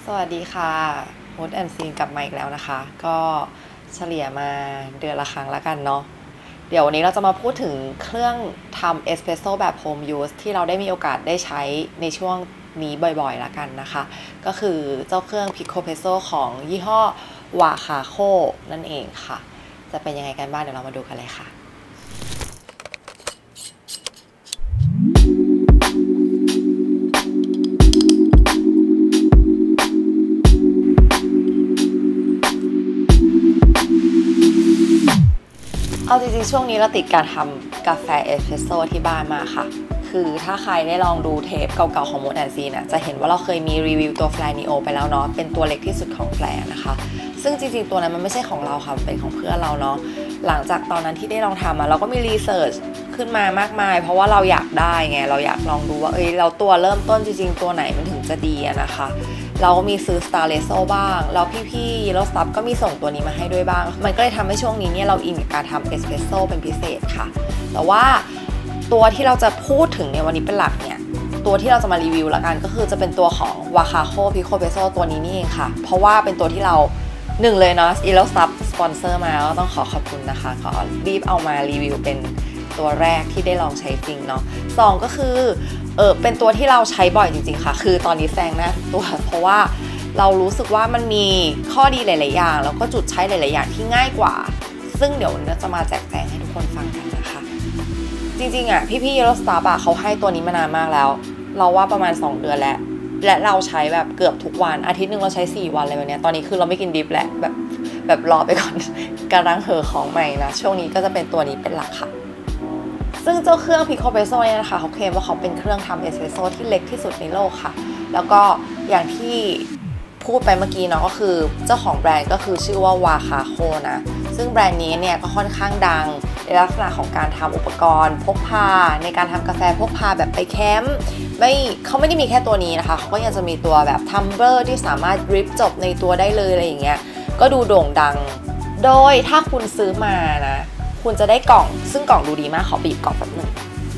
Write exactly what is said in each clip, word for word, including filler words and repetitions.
สวัสดีค่ะโฮสต์แอนซีนกลับมาอีกแล้วนะคะก็เฉลี่ยมาเดือนละครั้งละกันเนาะเดี๋ยววันนี้เราจะมาพูดถึงเครื่องทำเอสเปรสโซ่แบบโฮมยูสที่เราได้มีโอกาสได้ใช้ในช่วงนี้บ่อยๆละกันนะคะก็คือเจ้าเครื่อง Pico Presso ของยี่ห้อวาคาโคนั่นเองค่ะจะเป็นยังไงกันบ้างเดี๋ยวเรามาดูกันเลยค่ะเอาจริงๆช่วงนี้เราติดการทำกาแฟเอสเปรสโซ่ที่บ้านมาค่ะคือถ้าใครได้ลองดูเทปเก่าๆของโมดแอนซีนะจะเห็นว่าเราเคยมีรีวิวตัวแฟร์นีโอไปแล้วเนาะเป็นตัวเล็กที่สุดของแฟร์นะคะซึ่งจริงๆตัวนั้นมันไม่ใช่ของเราค่ะเป็นของเพื่อนเราเนาะหลังจากตอนนั้นที่ได้ลองทำอะเราก็มีรีเสิร์ชขึ้นมามากมายเพราะว่าเราอยากได้ไงเราอยากลองดูว่าเอ้ยเราตัวเริ่มต้นจริงๆตัวไหนมันถึงจะดีอะนะคะเราก็มีซื้อ Star Reso บ้างแล้วพี่ๆ Yellow Stuff ก็มีส่งตัวนี้มาให้ด้วยบ้างมันก็เลยทำให้ช่วงนี้เนี่ยเราอินกับการทำเอสเปรสโซ่เป็นพิเศษค่ะแต่ว่าตัวที่เราจะพูดถึงในวันนี้เป็นหลักเนี่ยตัวที่เราจะมารีวิวละกันก็คือจะเป็นตัวของ Wakaco Pico Presso ตัวนี้นี่เองค่ะเพราะว่าเป็นตัวที่เราหนึ่งเลยเนาะ Yellow Stuff สปอนเซอร์มาก็ต้องขอขอบคุณนะคะขอรีบเอามารีวิวเป็นตัวแรกที่ได้ลองใช้จริงเนาะสองก็คือเออเป็นตัวที่เราใช้บ่อยจริงๆค่ะคือตอนนี้แซงหน้าทุกตัวเพราะว่าเรารู้สึกว่ามันมีข้อดีหลายๆอย่างแล้วก็จุดใช้หลายๆอย่างที่ง่ายกว่าซึ่งเดี๋ยวเราจะมาแจกแจงให้ทุกคนฟังกันนะคะจริงๆอ่ะพี่ๆ Yellow Star อ่ะเขาให้ตัวนี้มานานมากแล้วเราว่าประมาณสองเดือนแล้วและเราใช้แบบเกือบทุกวันอาทิตย์นึงเราใช้สี่วันเลยวันนี้ตอนนี้คือเราไม่กินดิบแหละแบบแบบรอไปก่อนกำลังเหอของใหม่นะช่วงนี้ก็จะเป็นตัวนี้เป็นหลักค่ะซึ่งเจ้าเครื่อง Pico Presso เนี่ยนะคะเขาเคลมว่าเขาเป็นเครื่องทำเอสเปรสโซ่ที่เล็กที่สุดในโลกค่ะแล้วก็อย่างที่พูดไปเมื่อกี้เนาะก็คือเจ้าของแบรนด์ก็คือชื่อว่าวาคาโคนะซึ่งแบรนด์นี้เนี่ยก็ค่อนข้างดังในลักษณะของการทำอุปกรณ์พกพาในการทำกาแฟพกพาแบบไปแคมป์ไม่เขาไม่ได้มีแค่ตัวนี้นะคะเขาก็ยังจะมีตัวแบบทัมเบอร์ที่สามารถดริปจบในตัวได้เลยอะไรอย่างเงี้ยก็ดูโด่งดังโดยถ้าคุณซื้อมานะคุณจะได้กล่องซึ่งกล่องดูดีมากขอไปหยิบกล่องแป๊บหนึ่ง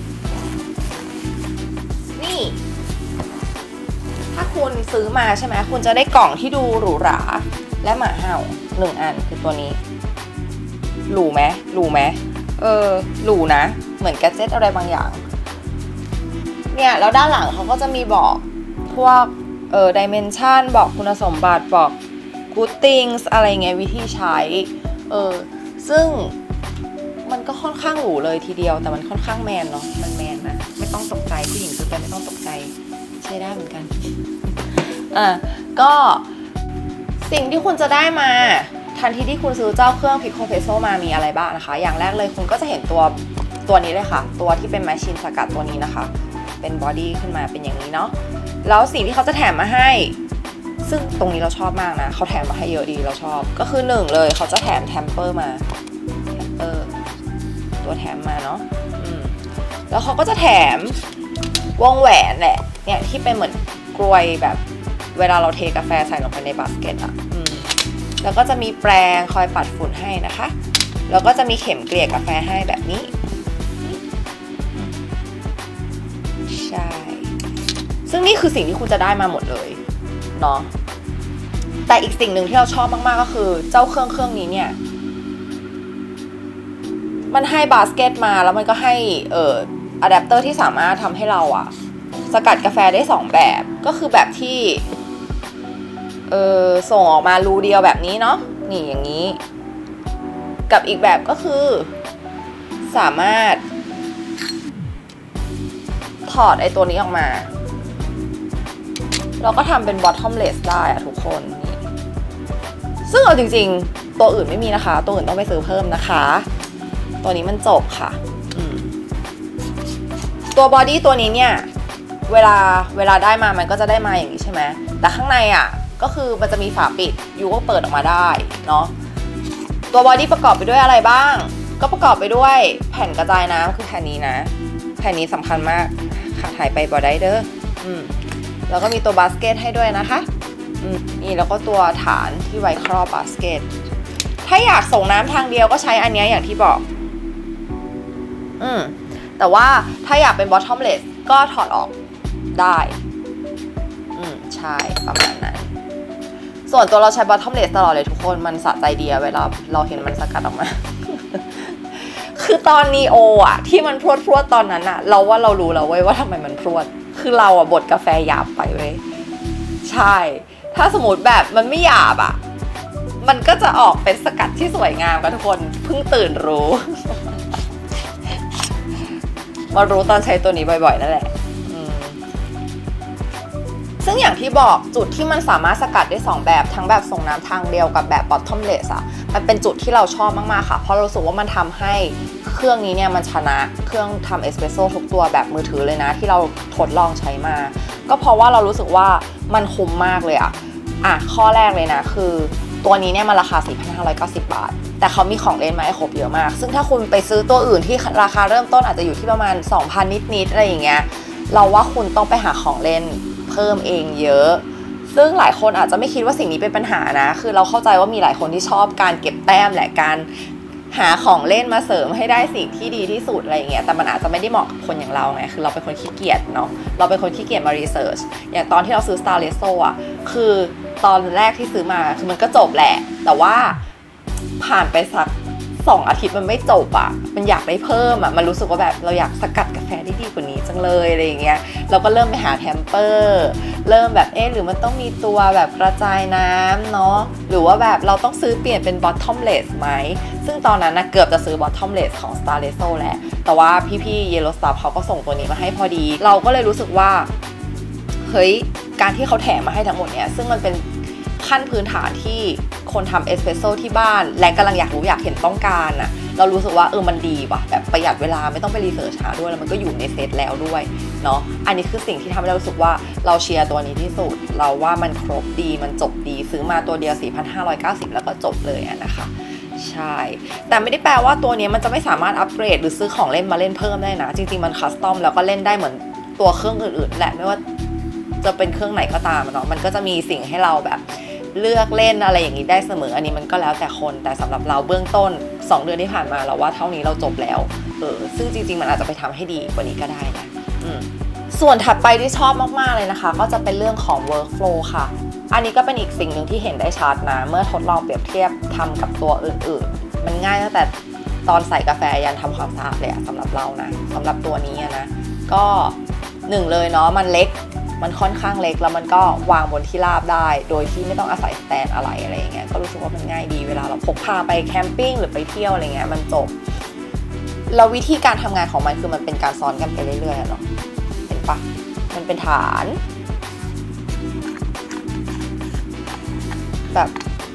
นี่ถ้าคุณซื้อมาใช่ไหมคุณจะได้กล่องที่ดูหรูหราและหมาเห่าหนึ่งอันคือตัวนี้หรูไหมหรูไหมเออหรูนะเหมือนแกดเจ็ตอะไรบางอย่างเนี่ยแล้วด้านหลังเขาก็จะมีบอกพวกเออดิเมนชันบอกคุณสมบัติบอก good things อะไรเงี้ยวิธีใช้เออซึ่งมันก็ค่อนข้างหรูเลยทีเดียวแต่มันค่อนข้างแมนเนาะมันแมนนะไม่ต้องตกใจผู้หญิงซื้อไปไม่ต้องตกใจใช้ได้เหมือนกันอ่ะก็สิ่งที่คุณจะได้มาทันทีที่คุณซื้อเจ้าเครื่อง Pico Presso มามีอะไรบ้างนะคะอย่างแรกเลยคุณก็จะเห็นตัวตัวนี้เลยค่ะตัวที่เป็นแมชชีนสกัดตัวนี้นะคะเป็นบอดี้ขึ้นมาเป็นอย่างนี้เนาะแล้วสิ่งที่เขาจะแถมมาให้ซึ่งตรงนี้เราชอบมากนะเขาแถมมาให้เยอะดีเราชอบก็คือหนึ่งเลยเขาจะแถมแทมเปอร์มาแทมเปอร์ตัวแถมมาเนาะอืมแล้วเขาก็จะแถมวงแหวนแหละเนี่ยที่เป็นเหมือนกลวยแบบเวลาเราเทกาแฟใส่ลงไปในบาสเกตอ่ะอืมแล้วก็จะมีแปรงคอยปัดฝุ่นให้นะคะแล้วก็จะมีเข็มเกลี่ยกาแฟให้แบบนี้ใช่ซึ่งนี่คือสิ่งที่คุณจะได้มาหมดเลยเนาะแต่อีกสิ่งหนึ่งที่เราชอบมากๆก็คือเจ้าเครื่องเครื่องนี้เนี่ยมันให้บาสเกตมาแล้วมันก็ให้เอ่ออะแดปเตอร์ที่สามารถทำให้เราอะสกัดกาแฟได้สองแบบก็คือแบบที่เอ่อส่งออกมารูเดียวแบบนี้เนาะนี่อย่างนี้กับอีกแบบก็คือสามารถถอดไอ้ตัวนี้ออกมาเราก็ทำเป็น bottomless ได้อะทุกคนนี่ซึ่งเอาจริงๆตัวอื่นไม่มีนะคะตัวอื่นต้องไปซื้อเพิ่มนะคะตัวนี้มันจบค่ะตัวบอดี้ตัวนี้เนี่ยเวลาเวลาได้มามันก็จะได้มาอย่างนี้ใช่ไหมแต่ข้างในอ่ะก็คือมันจะมีฝาปิดยูก็เปิดออกมาได้เนาะตัวบอดี้ประกอบไปด้วยอะไรบ้างก็ประกอบไปด้วยแผ่นกระจายน้ำคือแผ่นนี้นะแผ่นนี้สำคัญมากขาดหายไปบอดี้เด้ออืมแล้วก็มีตัวบาสเกตให้ด้วยนะคะอืมนี่แล้วก็ตัวฐานที่ไว้ครอบบาสเกตถ้าอยากส่งน้ำทางเดียวก็ใช้อันนี้อย่างที่บอกอืมแต่ว่าถ้าอยากเป็น bottomless ก็ถอดออกได้อืมใช่ประมาณนั้นส่วนตัวเราใช้ bottomless ตลอดเลยทุกคนมันสะใจดีเวลาเราเห็นมันสกัดออกมา คือตอนนีโออะที่มันพรวดพรวดตอนนั้นอะเราว่าเรารู้แล้วเว้ยว่าทำไมมันพรวดคือเราอะบดกาแฟหยาบไปเว้ยใช่ถ้าสมมติแบบมันไม่หยาบอะมันก็จะออกเป็นสกัดที่สวยงามกันทุกคนเพิ่งตื่นรู้ มารู้ตอนใช้ตัวนี้บ่อยๆนั่นแหละซึ่งอย่างที่บอกจุดที่มันสามารถสกัดได้สองแบบทั้งแบบส่งน้ำทางเดียวกับแบบ bottomless อะมันเป็นจุดที่เราชอบมากๆค่ะเพราะเรารู้สึกว่ามันทำให้เครื่องนี้เนี่ยมันชนะเครื่องทำเอสเปรสโซ่ทุกตัวแบบมือถือเลยนะที่เราทดลองใช้มาก็เพราะว่าเรารู้สึกว่ามันคุ้มมากเลยอะอ่ะข้อแรกเลยนะคือตัวนี้เนี่ยมันราคา สี่พันห้าร้อยเก้าสิบ บาทแต่เขามีของเล่นมาให้ครบเยอะมากซึ่งถ้าคุณไปซื้อตัวอื่นที่ราคาเริ่มต้นอาจจะอยู่ที่ประมาณ สองพัน นิดๆอะไรอย่างเงี้ยเราว่าคุณต้องไปหาของเล่นเพิ่มเองเยอะซึ่งหลายคนอาจจะไม่คิดว่าสิ่งนี้เป็นปัญหานะคือเราเข้าใจว่ามีหลายคนที่ชอบการเก็บแต้มและการหาของเล่นมาเสริมให้ได้สิ่งที่ดีที่สุดอะไรอย่างเงี้ยแต่มันอาจจะไม่ได้เหมาะกับคนอย่างเราไงคือเราเป็นคนขี้เกียจเนาะเราเป็นคนขี้เกียจมารีเสิร์ชอย่างตอนที่เราซื้อ Starlesso อ่ะคือตอนแรกที่ซื้อมาคือมันก็จบแหละแต่ว่าผ่านไปสักสองอาทิตย์มันไม่จบอ่ะมันอยากได้เพิ่มอ่ะมันรู้สึกว่าแบบเราอยากสกัดกาแฟได้ดีกว่านี้จังเลยอะไรอย่างเงี้ยเราก็เริ่มไปหาแทมเปอร์เริ่มแบบเอ๊ะหรือมันต้องมีตัวแบบกระจายน้ำเนาะหรือว่าแบบเราต้องซื้อเปลี่ยนเป็น bottomless ไหมซึ่งตอนนั้นนะเกือบจะซื้อ bottomless ของ Starlesso แหละแต่ว่าพี่ๆ Yellow Stuff เขาก็ส่งตัวนี้มาให้พอดีเราก็เลยรู้สึกว่าเฮ้ยการที่เขาแถมมาให้ทั้งหมดเนี่ยซึ่งมันเป็นขั้นพื้นฐานที่คนทำเอสเปรสโซ่ที่บ้านและกำลังอยากรู้อยากเห็นต้องการอะเรารู้สึกว่าเออมันดีว่ะแบบประหยัดเวลาไม่ต้องไปรีเสิร์ชหาด้วยแล้วมันก็อยู่ในเซตแล้วด้วยเนาะอันนี้คือสิ่งที่ทำให้เรารู้สึกว่าเราเชียร์ตัวนี้ที่สุดเราว่ามันครบดีมันจบดีซื้อมาตัวเดียว สี่พันห้าร้อยเก้าสิบ แล้วก็จบเลยอะนะคะใช่แต่ไม่ได้แปลว่าตัวนี้มันจะไม่สามารถอัปเกรดหรือซื้อของเล่นมาเล่นเพิ่มได้นะจริงๆมันคัสตอมแล้วก็เล่นได้เหมือนตัวเครื่องอื่นๆแหละไม่ว่าจะเป็นเครื่องไหนก็ตามเนาะมันก็จะมีสิ่งให้เราแบบเลือกเล่นอะไรอย่างนี้ได้เสมออันนี้มันก็แล้วแต่คนแต่สำหรับเราเบื้องต้นสองเดือนที่ผ่านมาเราว่าเท่านี้เราจบแล้วเออซึ่งจริงๆมันอาจจะไปทำให้ดีกว่านี้ก็ได้นะอืมส่วนถัดไปที่ชอบมากๆเลยนะคะก็จะเป็นเรื่องของ workflow ค่ะอันนี้ก็เป็นอีกสิ่งหนึ่งที่เห็นได้ชัดนะเมื่อทดลองเปรียบเทียบทำกับตัวอื่นๆมันง่ายตั้งแต่ตอนใส่กาแฟยันทำความสะอาดเลยอะสำหรับเรานะสำหรับตัวนี้นะก็หนึ่งเลยเนาะมันเล็กมันค่อนข้างเล็กแล้วมันก็วางบนที่ราบได้โดยที่ไม่ต้องอาศัยสแตนอะไรอะไรอย่างเงี้ยก็รู้สึกว่ามันง่ายดีเวลาเราพกพาไปแคมปิ้งหรือไปเที่ยวอะไรเงี้ยมันจบแล้ววิธีการทำงานของมันคือมันเป็นการซ้อนกันไปเรื่อยๆเนาะเห็นปะมันเป็นฐานแบบ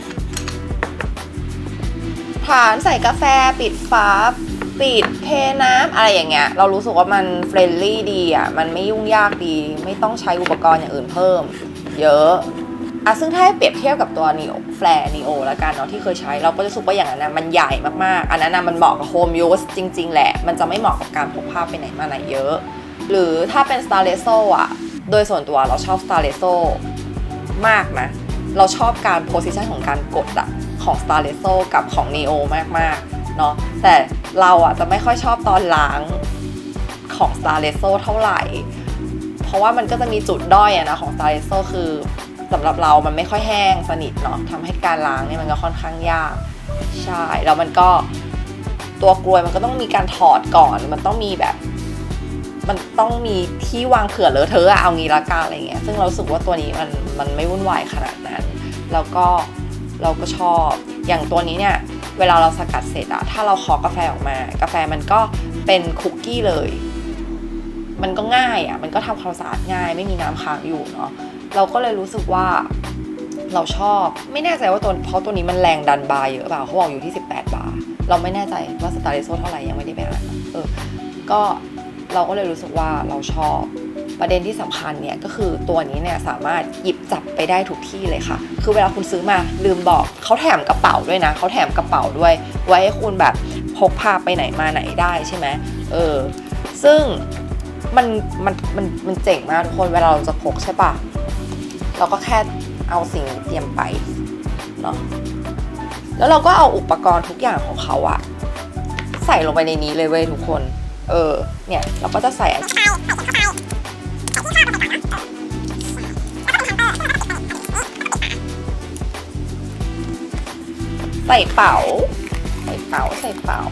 ฐานใส่กาแฟปิดฝาปิดเทน้ำอะไรอย่างเงี้ยเรารู้สึกว่ามันเฟรนลี่ดีอ่ะมันไม่ยุ่งยากดีไม่ต้องใช้อุปกรณ์อย่างอื่นเพิ่มเยอะอ่ะซึ่งถ้าให้เปรียบเทียบกับตัว Neo Flare Neo แล้วกันเนาะที่เคยใช้เราก็จะรู้สึกว่าอย่างนั้นนะมันใหญ่มากๆอันนั้นนะมันเหมาะกับโฮมยูสจริงๆแหละมันจะไม่เหมาะกับการพกพาไปไหนมาไหนเยอะหรือถ้าเป็น Starlesso อ่ะโดยส่วนตัวเราชอบ Starlesso มากนะเราชอบการโพสิชันของการกดอะของ Starlesso กับของ Neo มากๆเนาะแต่เราอ่ะจะไม่ค่อยชอบตอนล้างของ Starlesso เท่าไหร่เพราะว่ามันก็จะมีจุดด้อยอะนะของ Starlesso คือสำหรับเรามันไม่ค่อยแห้งสนิทเนาะทำให้การล้างเนี่ยมันก็ค่อนข้างยากใช่แล้วมันก็ตัวกลวยมันก็ต้องมีการถอดก่อนมันต้องมีแบบมันต้องมีที่วางเผื่อเลอะเทอะเอางี้ละกันอะไรเงี้ยซึ่งเราสึกว่าตัวนี้มันมันไม่วุ่นวายขนาดนั้นแล้วก็เราก็ชอบอย่างตัวนี้เนี่ยเวลาเราสกัดเสร็จอะถ้าเราเคาะกาแฟออกมากาแฟมันก็เป็นคุกกี้เลยมันก็ง่ายอะมันก็ทำความสะอาดง่ายไม่มีน้ำค้างอยู่เนาะเราก็เลยรู้สึกว่าเราชอบไม่แน่ใจว่าตัวเพราะตัวนี้มันแรงดันบาร์เยอะเปล่าเขาบอกอยู่ที่สิบแปดบาร์เราไม่แน่ใจว่า Starlesso เท่าไหร่ยังไม่ได้ไปอ่านเออก็เราก็เลยรู้สึกว่าเราชอบประเด็นที่สำคัญเนี่ยก็คือตัวนี้เนี่ยสามารถหยิบจับไปได้ทุกที่เลยค่ะคือเวลาคุณซื้อมาลืมบอกเขาแถมกระเป๋าด้วยนะเขาแถมกระเป๋าด้วยไว้ให้คุณแบบพกพาไปไหนมาไหนได้ใช่ไหมเออซึ่งมันมันมันมันเจ๋งมากทุกคนเวลาเราจะพกใช่ปะเราก็แค่เอาสิ่งเตรียมไปเนาะแล้วเราก็เอาอุปกรณ์ทุกอย่างของเขาอะใส่ลงไปในนี้เลยเว้ยทุกคนเออเนี่ยเราก็จะใส่อันใส่เป๋าใส่เป๋าใส่เป๋า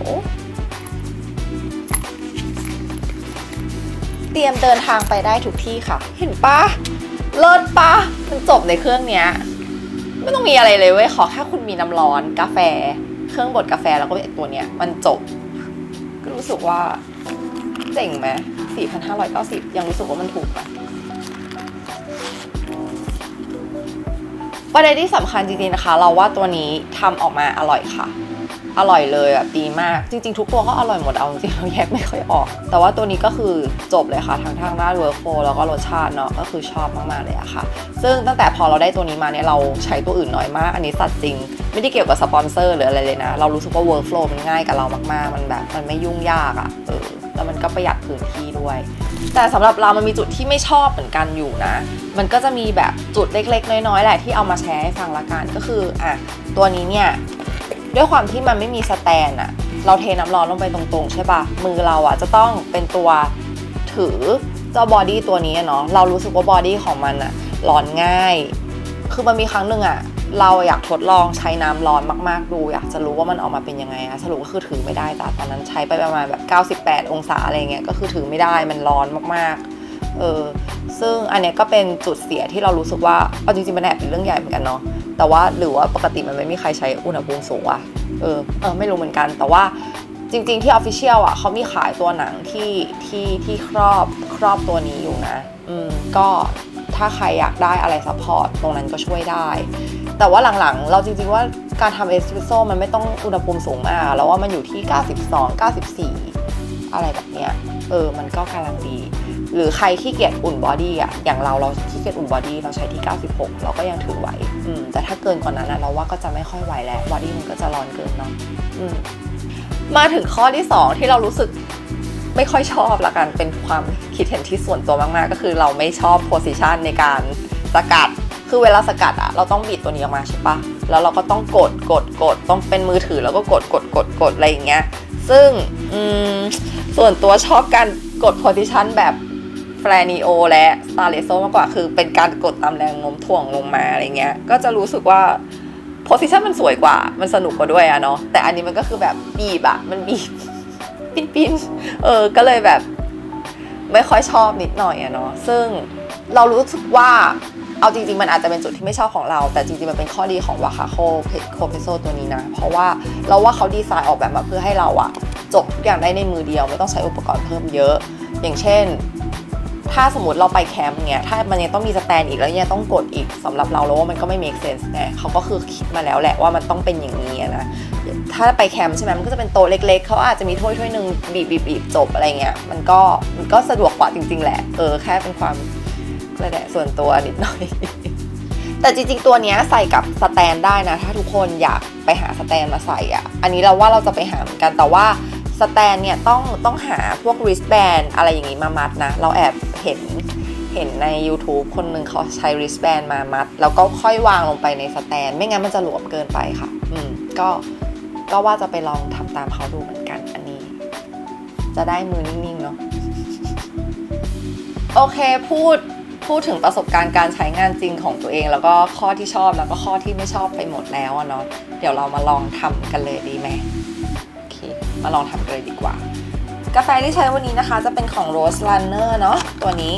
เตรียมเดินทางไปได้ทุกที่ค่ะเห็นปะเลิศปะมันจบในเครื่องเนี้ยไม่ต้องมีอะไรเลยเว้ยขอแค่คุณมีน้ำร้อนกาแฟเครื่องบดกาแฟแล้วก็เป็นตัวเนี้ยมันจบก็รู้สึกว่าเจ๋งไหม สี่พันห้าร้อยเก้าสิบ ยังรู้สึกว่ามันถูกไหมประเด็นที่สำคัญจริงๆนะคะเราว่าตัวนี้ทำออกมาอร่อยค่ะอร่อยเลยแบบดีมากจริงๆทุกตัวก็อร่อยหมดเอาจริงๆเราแยกไม่ค่อยออกแต่ว่าตัวนี้ก็คือจบเลยค่ะทั้งทางด้านเวิร์กโฟแล้วก็รสชาติเนาะก็คือชอบมากๆเลยอะค่ะซึ่งตั้งแต่พอเราได้ตัวนี้มาเนี่ยเราใช้ตัวอื่นน้อยมากอันนี้สัตว์จริงไม่ได้เกี่ยวกับสปอนเซอร์หรืออะไรเลยนะเรารู้สึกว่าเวิร์กโฟมันง่ายกับเรามากๆมันแบบมันไม่ยุ่งยากอะเออแล้วมันก็ประหยัดพื้นที่ด้วยแต่สำหรับเรามันมีจุดที่ไม่ชอบเหมือนกันอยู่นะมันก็จะมีแบบจุดเล็กๆน้อยๆแหละที่เอามาแชร์ให้ฟังละกันก็คืออ่ะตัวนี้เนี่ยด้วยความที่มันไม่มีสแตนอะเราเทน้ำร้อนลงไปตรงๆใช่ปะมือเราอะจะต้องเป็นตัวถือเจ้าบอดี้ตัวนี้เนาะเรารู้สึกว่าบอดี้ของมันอะร้อนง่ายคือมันมีครั้งหนึ่งอะเราอยากทดลองใช้น้ำร้อนมากๆดูอยากจะรู้ว่ามันออกมาเป็นยังไงอะสรุปก็คือถือไม่ได้จ้ะตอนนั้นใช้ไปประมาณแบบเก้าสิบแปดองศาอะไรเงี้ยก็คือถือไม่ได้มันร้อนมากๆเออซึ่งอันเนี้ยก็เป็นจุดเสียที่เรารู้สึกว่าเอาจริงๆมันแอบเป็นเรื่องใหญ่เหมือนกันเนาะแต่ว่าหรือว่าปกติมันไม่มีใครใช้อุณหภูมิสูงอะเออเออไม่รู้เหมือนกันแต่ว่าจริงๆที่ Official อ่ะเขามีขายตัวหนังที่ที่ที่ครอบครอบตัวนี้อยู่นะอืมก็ถ้าใครอยากได้อะไรซัพพอร์ตตรงนั้นก็ช่วยได้แต่ว่าหลังๆเราจริงๆว่าการทำเอสเปรสโซ่มันไม่ต้องอุณหภูมิสูงมากแล้วว่ามันอยู่ที่เก้าสิบสอง เก้าสิบสี่อะไรแบบเนี้ยเออมันก็กำลังดีหรือใครขี้เกียจอุ่นบอดี้อ่ะอย่างเราเราขี้เกียจอุ่นบอดี้เราใช้ที่เก้าสิบหกเราก็ยังถือไหวอืมแต่ถ้าเกินกว่านั้นนะเราว่าก็จะไม่ค่อยไหวแล้วบอดี้มันก็จะร้อนเกินเนาะอืมมาถึงข้อที่สองที่เรารู้สึกไม่ค่อยชอบละกันเป็นความคิดเห็นที่ส่วนตัวมากๆก็คือเราไม่ชอบโพสิชันในการสกัดคือเวลาสกัดอะเราต้องบีบตัวนี้ออกมาใช่ปะแล้วเราก็ต้องกดกดกดต้องเป็นมือถือแล้วก็กดกดกดกดอะไรอย่างเงี้ยซึ่งอืมส่วนตัวชอบการกดโพสิชันแบบแฟลนิโอและสตาร์เลโซมากกว่าคือเป็นการกดตามแรงโน้มถ่วงลงมาอะไรเงี้ยก็จะรู้สึกว่าโพสิชันมันสวยกว่ามันสนุกกว่าด้วยอะเนาะแต่อันนี้มันก็คือแบบบีบอะมันบีบปิ้นปิ้นเออก็เลยแบบไม่ค่อยชอบนิดหน่อยอะเนาะซึ่งเรารู้สึกว่าเอาจริงๆมันอาจจะเป็นจุดที่ไม่ชอบของเราแต่จริงๆมันเป็นข้อดีของวาคาโคโคเพโซตัวนี้นะเพราะว่าเราว่าเขาดีไซน์ออกแบบมาเพื่อให้เราอะจบทุกอย่างได้ในมือเดียวไม่ต้องใช้อุปกรณ์เพิ่มเยอะอย่างเช่นถ้าสมมติเราไปแคมป์เงี้ยถ้ามันยังต้องมีสแตนอีกแล้วเนี่ยต้องกดอีกสำหรับเราแล้วว่ามันก็ไม่ make sense แน่เขาก็คือคิดมาแล้วแหละว่ามันต้องเป็นอย่างนี้นะถ้าไปแคมป์ใช่ไหมมันก็จะเป็นโต๊ะเล็กๆเขาอาจจะมีถ้วยถ้วยหนึ่งบีบบีบบีบจบอะไรเงี้ยมันก็มันก็สะดวกกว่าจริงๆแหละเออแค่เป็นความกระแดะส่วนตัวนิดหน่อย แต่จริงๆตัวนี้ใส่กับสแตนได้นะถ้าทุกคนอยากไปหาสแตนมาใส่อ่ะอันนี้เราว่าเราจะไปหาเหมือนกันแต่ว่าสแตนเนี่ยต้องต้องหาพวก wristband อะไรอย่างงี้มามัดนะเราแอบเห็นเห็นใน YouTube คนหนึ่งเขาใช้ wristband มามัดแล้วก็ค่อยวางลงไปในสแตนไม่งั้นมันจะหลวมเกินไปค่ะอืมก็ก็ว่าจะไปลองทำตามเขาดูเหมือนกันอันนี้จะได้มือนิ่งๆเนาะโอเคพูดพูดถึงประสบการณ์การใช้งานจริงของตัวเองแล้วก็ข้อที่ชอบแล้วก็ข้อที่ไม่ชอบไปหมดแล้วเนาะเดี๋ยวเรามาลองทำกันเลยดีไหมโอเคมาลองทำกันเลยดีกว่ากาแฟที่ใช้วันนี้นะคะจะเป็นของ Rose Runner เนาะตัวนี้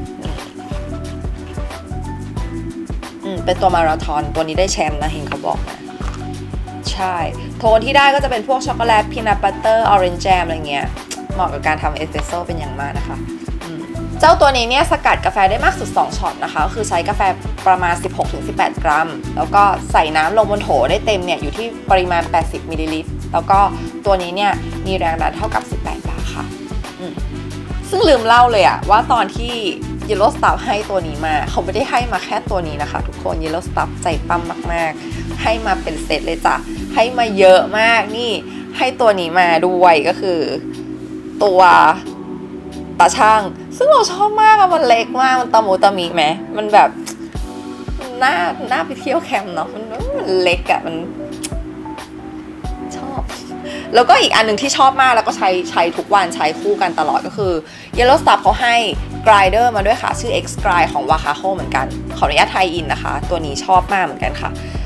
อืมเป็นตัวมาราธอนตัวนี้ได้แชมป์นะเห็นเขาบอกนะใช่โทนที่ได้ก็จะเป็นพวกช็อกโกแลตพีนัทบัตเตอร์ออเรนจ์แจมอะไรเงี้ยเหมาะกับการทำเอสเปรสโซ่เป็นอย่างมากนะคะเจ้าตัวนี้เนี่ยสกัดกาแฟได้มากสุดสองช็อตนะคะก็คือใช้กาแฟประมาณ สิบหกถึงสิบแปด กรัมแล้วก็ใส่น้ำลงบนโถได้เต็มเนี่ยอยู่ที่ปริมาณแปดสิบมิลลิลิตรแล้วก็ตัวนี้เนี่ยมีแรงดันเท่ากับสิบแปดบาร์ค่ะซึ่งลืมเล่าเลยอะว่าตอนที่ Yellow Stuff ให้ตัวนี้มาเขาไม่ได้ให้มาแค่ตัวนี้นะคะทุกคน Yellow Stuff ใจปั้มมากๆให้มาเป็นเซตเลยจ้ะให้มาเยอะมากนี่ให้ตัวนี้มาด้วยก็คือตัวตาช่างซึ่งเราชอบมากอะมันเล็กมากมันตะมูตะมีไหมมันแบบน่าน่าไปเที่ยวแคมป์เนาะมันมันเล็กอะมันชอบแล้วก็อีกอันหนึ่งที่ชอบมากแล้วก็ใช้ใช้ทุกวันใช้คู่กันตลอดก็คือ Yellow Stuff เขาให้ Grinder มาด้วยค่ะชื่อ X Grind ของ Wakaco เหมือนกันขออนุญาตไทยอินนะคะตัวนี้ชอบมากเหมือนกันค่ะ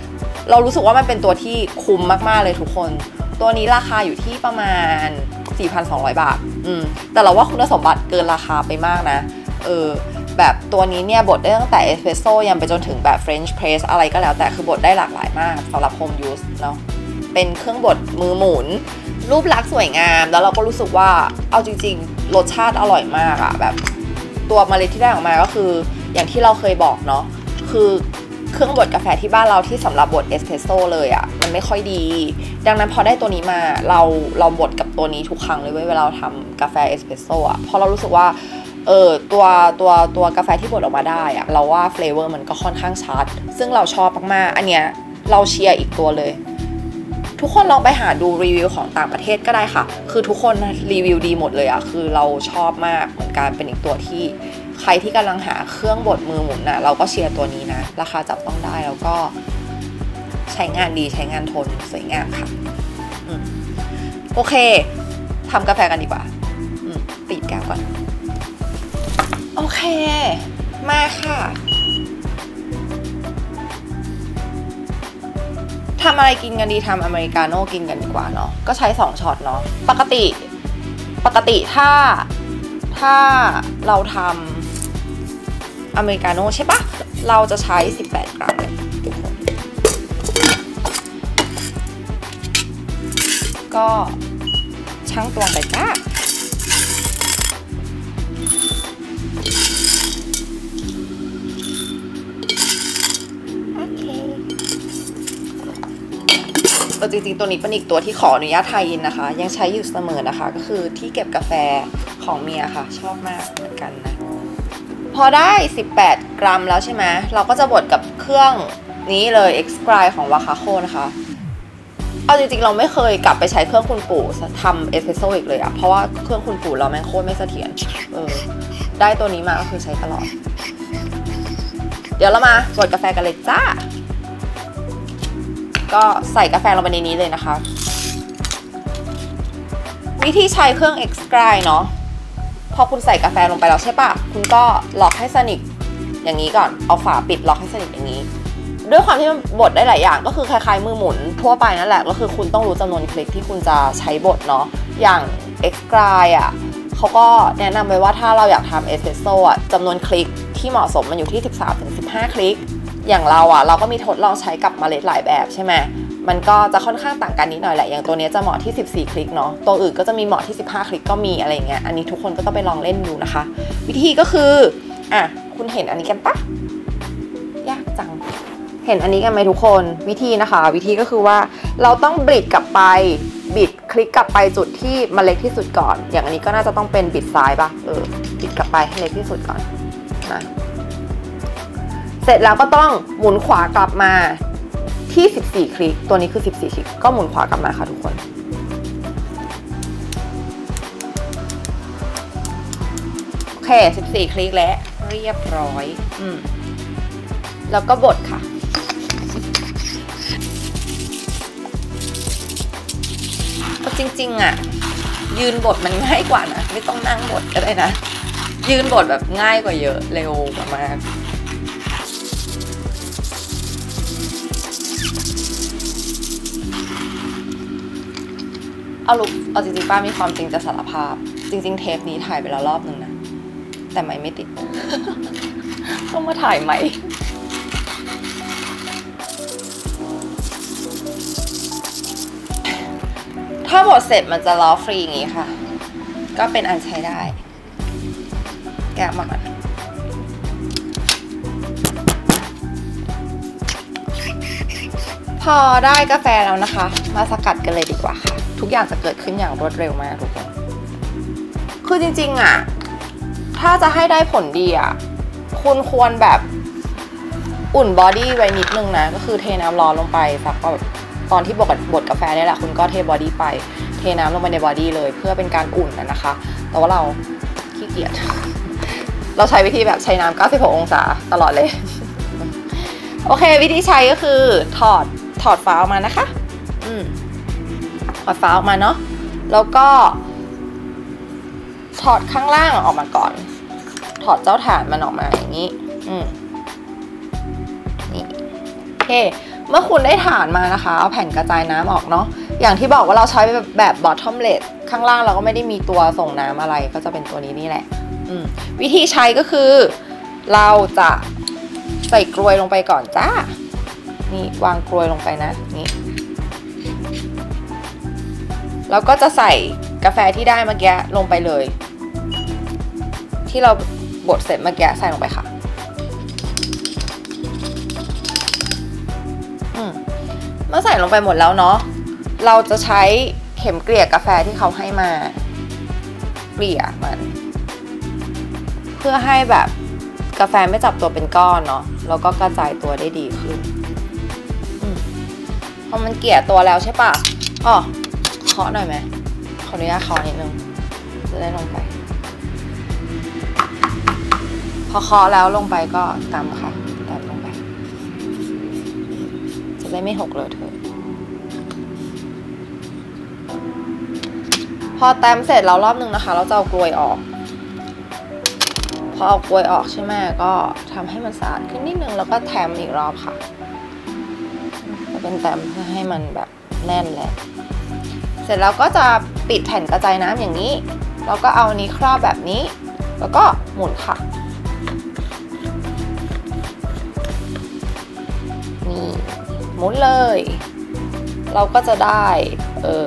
เรารู้สึกว่ามันเป็นตัวที่คุ้มมากๆเลยทุกคนตัวนี้ราคาอยู่ที่ประมาณ สี่พันสองร้อย บาทอืมแต่เราว่าคุณสมบัติเกินราคาไปมากนะเออแบบตัวนี้เนี่ยบดได้ตั้งแต่เอสเปรสโซ่ยังไปจนถึงแบบ French press อะไรก็แล้วแต่คือบดได้หลากหลายมากสำหรับ home use เนาะเป็นเครื่องบดมือหมุนรูปลักษณ์สวยงามแล้วเราก็รู้สึกว่าเอาจริงๆรสชาติอร่อยมากอะแบบตัวเมล็ดที่ได้ออกมาก็คืออย่างที่เราเคยบอกเนาะคือเครื่องบดกาแฟที่บ้านเราที่สำหรับบดเอสเปรสโซ่เลยอะมันไม่ค่อยดีดังนั้นพอได้ตัวนี้มาเราเราบดกับตัวนี้ทุกครั้งเลยเวลาเราทำกาแฟเอสเปรสโซ่อะเพราะเรารู้สึกว่าเออตัวตัวตัวกาแฟที่บดออกมาได้อะเราว่าเฟลเวอร์มันก็ค่อนข้างชัดซึ่งเราชอบมากๆอันเนี้ยเราเชียร์อีกตัวเลยทุกคนลองไปหาดูรีวิวของต่างประเทศก็ได้ค่ะคือทุกคนรีวิวดีหมดเลยอะคือเราชอบมากเหมือนกันเป็นอีกตัวที่ใครที่กำลังหาเครื่องบดมือหมุนนะเราก็เชียร์ตัวนี้นะราคาจับต้องได้แล้วก็ใช้งานดีใช้งานทนสวยงามค่ะอืมโอเคทำกาแฟกันดีกว่าอืมปิดแก้วก่อนโอเคมาค่ะทำอะไรกินกันดีทำอเมริกาโน่กินกันดีกว่าเนาะก็ใช้สองช็อตเนาะปกติปกติถ้าถ้าเราทำอเมริกาโน่ใช่ปะเราจะใช้สิบแปดกรัมก็ชั่งตวงไปจ้าจริงๆตัวนี้เป็นอีกตัวที่ขออนุญาตไทยอินนะคะยังใช้อยู่เสมอนะคะก็คือที่เก็บกาแฟของเมียค่ะชอบมากเหมือนกันนะพอได้สิบแปดกรัมแล้วใช่ไหมเราก็จะบดกับเครื่องนี้เลย X-Grind ของวาคาโคนะคะเอาจริงๆเราไม่เคยกลับไปใช้เครื่องคุณปู่ทำเอสเปรสโซ่อีกเลยอะเพราะว่าเครื่องคุณปู่เราแม่งโคตรไม่เสถียรเออได้ตัวนี้มาก็คือใช้ตลอดเดี๋ยวเรามาบดกาแฟกันเลยจ้าก็ใส่กาแฟลงไปในนี้เลยนะคะวิธีใช้เครื่อง X-Grind เนาะพอคุณใส่กาแฟลงไปแล้วใช่ปะคุณก็ล็อกให้สนิทอย่างนี้ก่อนเอาฝาปิดล็อกให้สนิทอย่างนี้ด้วยความที่มันบดได้หลายอย่างก็คือคล้ายๆมือหมุนทั่วไปนั่นแหละก็คือคุณต้องรู้จำนวนคลิกที่คุณจะใช้บดเนาะอย่าง X-Grind อ่ะเขาก็แนะนำไว้ว่าถ้าเราอยากทำเอสเปรสโซ่อ่ะจำนวนคลิกที่เหมาะสมมันอยู่ที่ สิบสามถึงสิบห้า คลิกอย่างเราอ่ะเราก็มีทดลองใช้กับเมล็ดหลายแบบใช่ไหมมันก็จะค่อนข้างต่างกันนิดหน่อยแหละอย่างตัวนี้จะเหมาะที่สิบสี่คลิกเนาะตัวอื่นก็จะมีเหมาะที่สิบห้าคลิกก็มีอะไรเงี้ยอันนี้ทุกคนก็ต้องไปลองเล่นดูนะคะวิธีก็คืออ่ะคุณเห็นอันนี้กันปะยากจังเห็นอันนี้กันไหมทุกคนวิธีนะคะวิธีก็คือว่าเราต้องบิดกลับไปบิดคลิกกลับไปจุดที่มันเล็กที่สุดก่อนอย่างอันนี้ก็น่าจะต้องเป็นบิดซ้ายปะเออบิดกลับไปให้เล็กที่สุดก่อนนะเสร็จแล้วก็ต้องหมุนขวากลับมาที่สิบสี่คลิกตัวนี้คือสิบสี่คลิกก็หมุนขวากลับมาค่ะทุกคนโอเคสิบสี่คลิกแล้วเรียบร้อยอืมแล้วก็บดค่ะก็จริงๆอ่ะยืนบดมันง่ายกว่านะไม่ต้องนั่งบดก็ได้นะยืนบดแบบง่ายกว่าเยอะเร็วกว่ามากเอาลูกเอาจริงๆป้ามีความจริงจะสารภาพจริงๆเทปนี้ถ่ายไปแล้วรอบนึงนะแต่ไม่ไม่ติด ต้องมาถ่ายใหม่ถ้าบดเสร็จมันจะล้อฟรีอย่างนี้ค่ะก็เป็นอันใช้ได้แกะมาก่อนพอได้กาแฟแล้วนะคะมาสกัดกันเลยดีกว่าค่ะทุกอย่างจะเกิดขึ้นอย่างรวดเร็วมากทุกคนคือจริงๆอ่ะถ้าจะให้ได้ผลดีอ่ะคุณควรแบบอุ่นบอดี้ไว้นิดนึงนะก็คือเทน้ำร้อนลงไปสักแบบตอนที่บดบดกาแฟนี่แหละคุณก็เทบอดี้ไปเทน้ำลงไปในบอดี้เลยเพื่อเป็นการอุ่นนะคะแต่ว่าเราขี้เกียจเราใช้วิธีแบบใช้น้ำเก้าสิบหกองศาตลอดเลยโอเควิธีใช้ก็คือถอดถอดฝาออกมานะคะอืมถอดฝาออกมาเนาะแล้วก็ถอดข้างล่างออกมาก่อนถอดเจ้าถ่านมันออกมาอย่างนี้อืมนี่โอเคเมื่อคุณได้ฐานมานะคะเอาแผ่นกระจายน้ำออกเนาะอย่างที่บอกว่าเราใช้แบบแบบ bottomless ข้างล่างเราก็ไม่ได้มีตัวส่งน้ำอะไรก็จะเป็นตัวนี้นี่แหละวิธีใช้ก็คือเราจะใส่กลวยลงไปก่อนจ้านี่วางกลวยลงไปนะนี่แล้วก็จะใส่กาแฟที่ได้เมื่อกี้ลงไปเลยที่เราบดเสร็จเมื่อกี้ใส่ลงไปค่ะเมื่อใส่ลงไปหมดแล้วเนาะเราจะใช้เข็มเกลี่ยกาแฟที่เขาให้มาเกลี่ยมันเพื่อให้แบบกาแฟไม่จับตัวเป็นก้อนเนาะแล้วก็กระจายตัวได้ดีขึ้นพอมันเกลี่ยตัวแล้วใช่ปะอ๋อเคาะหน่อยไหมขออนุญาตเคาะนิดนึงจะได้ลงไปพอเคาะแล้วลงไปก็ตำค่ะตำลงไปจะได้ไม่หกเลยเธอพอตำเสร็จแล้วรอบนึงนะคะเราจะเอากลวยออกพอเอากลวยออกใช่ไหมก็ทำให้มันสะอาดขึ้นนิดนึงแล้วก็แถมอีกรอบค่ะจะเป็นแต้มเพื่อให้มันแบบแน่นแหละเสร็จแล้วก็จะปิดแผ่นกระจายน้ำอย่างนี้แล้วก็เอาอันนี้ครอบแบบนี้แล้วก็หมุนค่ะนี่หมุนเลยเราก็จะได้เออ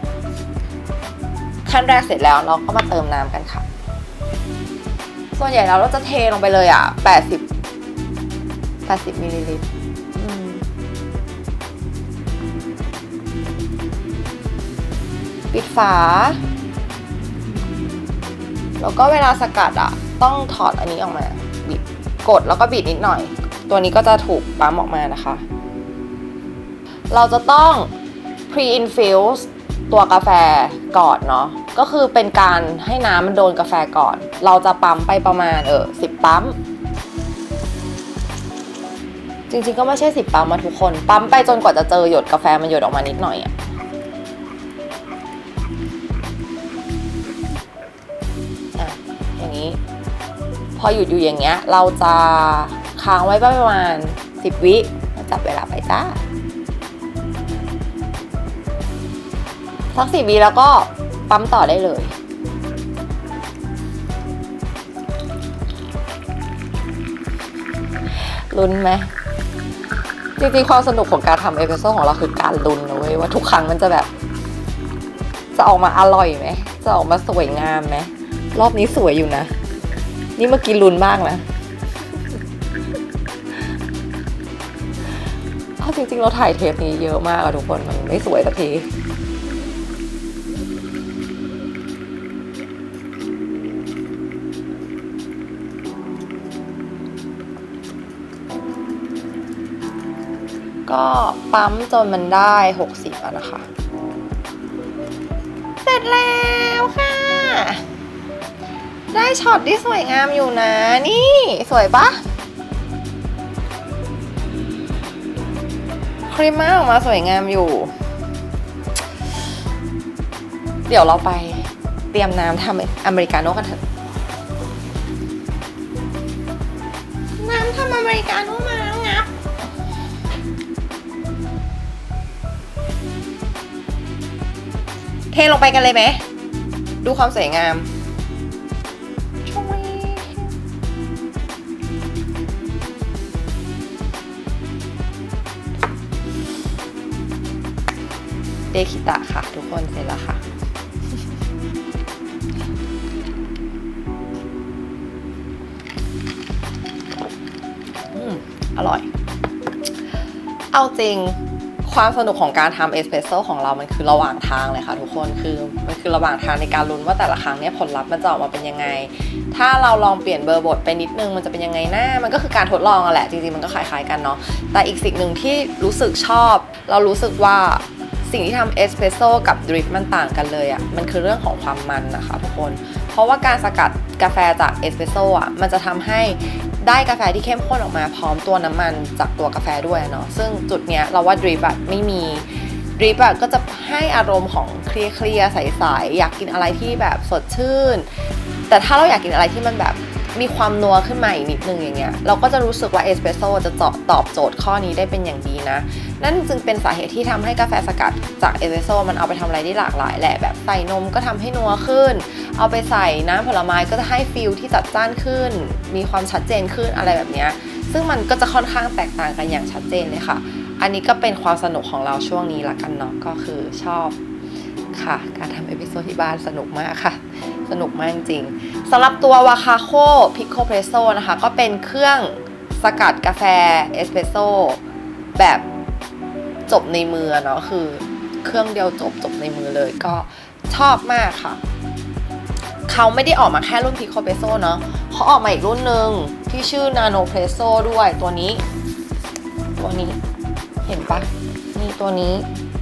ขั้นแรกเสร็จแล้วเราก็มาเติมน้ำกันค่ะส่วนใหญ่แล้วเราจะเทลงไปเลยอ่ะแปดสิบ แปดสิบมิลลิลิตรปิดฝาแล้วก็เวลาสกัดอ่ะต้องถอดอันนี้ออกมาบิดกดแล้วก็บิดนิดหน่อยตัวนี้ก็จะถูกปั๊มออกมานะคะเราจะต้อง pre-infuse ตัวกาแฟก่อนเนาะก็คือเป็นการให้น้ำมันโดนกาแฟก่อนเราจะปั๊มไปประมาณเออสิบปั๊มจริงๆก็ไม่ใช่สิบปั๊มมาทุกคนปั๊มไปจนกว่าจะเจอหยดกาแฟมันหยดออกมานิดหน่อยอะอ่ะอย่างนี้พอหยุดอยู่อย่างเงี้ยเราจะค้างไว้ประมาณสิบวิจับเวลาไปจ้าสักสิบวิแล้วก็ปั๊มต่อได้เลยลุ้นไหมจริงๆความสนุกของการทำเอสเปรสโซ่ของเราคือการลุ้นนะเว้ยว่าทุกครั้งมันจะแบบจะออกมาอร่อยไหมจะออกมาสวยงามไหมรอบนี้สวยอยู่นะนี่เมื่อกี้ลุ้นมากนะเอาจริงๆเราถ่ายเทปนี้เยอะมากอะทุกคนมันไม่สวยสักทีก็ปั๊มจนมันได้หกสิบแล้วนะคะเสร็จแล้วค่ะได้ช็อตที่สวยงามอยู่นะนี่สวยปะครีมม่าออกมาสวยงามอยู่เดี๋ยวเราไปเตรียมน้ำทำอเมริกาโน่กันเถอะน้ำทำอเมริกาโน่มาแล้วงับเทลงไปกันเลยไหมดูความสวยงามเดคิตะค่ะทุกคนเสร็จแล้วค่ะอืมอร่อยเอาจริงความสนุกของการทำเอสเปรสโซ่ของเรามันคือระหว่างทางเลยค่ะทุกคนคือมันคือระหว่างทางในการลุ้นว่าแต่ละครั้งเนี่ยผลลัพธ์มันจะออกมาเป็นยังไงถ้าเราลองเปลี่ยนเบอร์บทไปนิดนึงมันจะเป็นยังไงนะมันก็คือการทดลองอะแหละจริงๆมันก็คล้ายๆกันเนาะแต่อีกสิ่งหนึ่งที่รู้สึกชอบเรารู้สึกว่าสิ่งที่ทำเอสเปรสโซ่กับดริปมันต่างกันเลยอะมันคือเรื่องของความมันนะคะทุกคนเพราะว่าการสกัดกาแฟจากเอสเปรสโซ่อะมันจะทำให้ได้กาแฟที่เข้มข้นออกมาพร้อมตัวน้ำมันจากตัวกาแฟด้วยเนาะซึ่งจุดเนี้ยเราว่าดริปอะไม่มีดริปอะก็จะให้อารมณ์ของเคลียร์ๆใสๆอยากกินอะไรที่แบบสดชื่นแต่ถ้าเราอยากกินอะไรที่มันแบบมีความนัวขึ้นมาอีกนิดนึงอย่างเงี้ยเราก็จะรู้สึกว่าเอสเปรสโซ่จะตอบโจทย์ข้อนี้ได้เป็นอย่างดีนะนั่นจึงเป็นสาเหตุที่ทำให้กาแฟสกัดจากเอสเปรสโซ่มันเอาไปทำอะไรได้หลากหลายแหละแบบใส่นมก็ทำให้นัวขึ้นเอาไปใส่น้ำผลไม้ก็จะให้ฟีลที่จัดจ้านขึ้นมีความชัดเจนขึ้นอะไรแบบเนี้ยซึ่งมันก็จะค่อนข้างแตกต่างกันอย่างชัดเจนเลยค่ะอันนี้ก็เป็นความสนุกของเราช่วงนี้ละกันเนาะก็คือชอบค่ะการทำเอพิโซดที่บ้านสนุกมากค่ะสนุกมากจริงสำหรับตัววาคาโคพิโคเพรสโซ่นะคะก็เป็นเครื่องสกัดกาแฟเอสเปรสโซ่แบบจบในมือเนาะคือเครื่องเดียวจบจบในมือเลยก็ชอบมากค่ะเขาไม่ได้ออกมาแค่รุ่นพิโคเพรสโซ่เนาะเขาออกมาอีกรุ่นหนึ่งที่ชื่อนาโนเพรสโซ่ด้วยตัวนี้ตัวนี้เห็นปะนี่ตัวนี้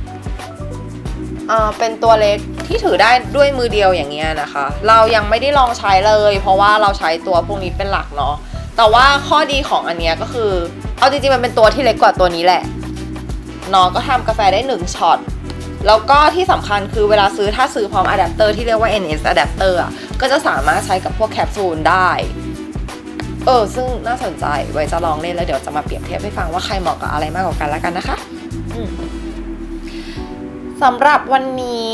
อ่าเป็นตัวเล็กที่ถือได้ด้วยมือเดียวอย่างเงี้ยนะคะเรายังไม่ได้ลองใช้เลยเพราะว่าเราใช้ตัวพวกนี้เป็นหลักเนาะแต่ว่าข้อดีของอันเนี้ยก็คือเอาจริงๆมันเป็นตัวที่เล็กกว่าตัวนี้แหละน้องก็ทำกาแฟได้หนึ่งช็อตแล้วก็ที่สำคัญคือเวลาซื้อถ้าซื้อพร้อมอะแดปเตอร์ที่เรียกว่า เอ็น เอส adapter อ่ะก็จะสามารถใช้กับพวกแคปซูลได้เออซึ่งน่าสนใจไว้จะลองเล่นแล้วเดี๋ยวจะมาเปรียบเทียบให้ฟังว่าใครเหมาะกับอะไรมากกว่ากันแล้วกันนะคะสำหรับวันนี้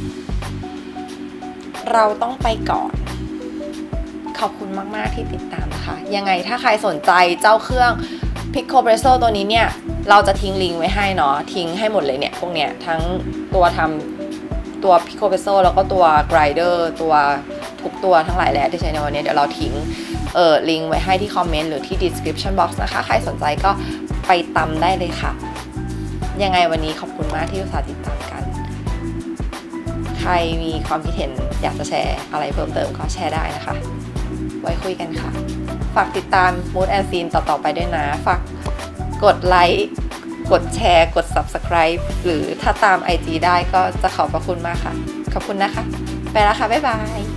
เราต้องไปก่อนขอบคุณมากๆที่ติดตามนะคะยังไงถ้าใครสนใจเจ้าเครื่อง Pico Presso ตัวนี้เนี่ยเราจะทิ้งลิงก์ไว้ให้เนาะทิ้งให้หมดเลยเนี่ยพวกเนี้ยทั้งตัวทำตัว Pico Presso แล้วก็ตัว Grinder ตัวทุกตัวทั้งหลายแหละที่ใช้ในวันนี้เดี๋ยวเราทิ้งเอ่อลิงก์ไว้ให้ที่คอมเมนต์หรือที่ description box นะคะใครสนใจก็ไปตามได้เลยค่ะยังไงวันนี้ขอบคุณมากที่อุตส่าห์ติดตามกันใครมีความคิดเห็นอยากจะแชร์อะไรเพิ่มเติมก็แชร์ได้นะคะไว้คุยกันค่ะฝากติดตาม Mood and Scene ต่อๆไปด้วยนะฝากกดไลค์กดแชร์กด Subscribe หรือถ้าตาม ไอ จี ได้ก็จะขอบพระคุณมากค่ะขอบคุณนะคะไปแล้วค่ะบ๊ายบาย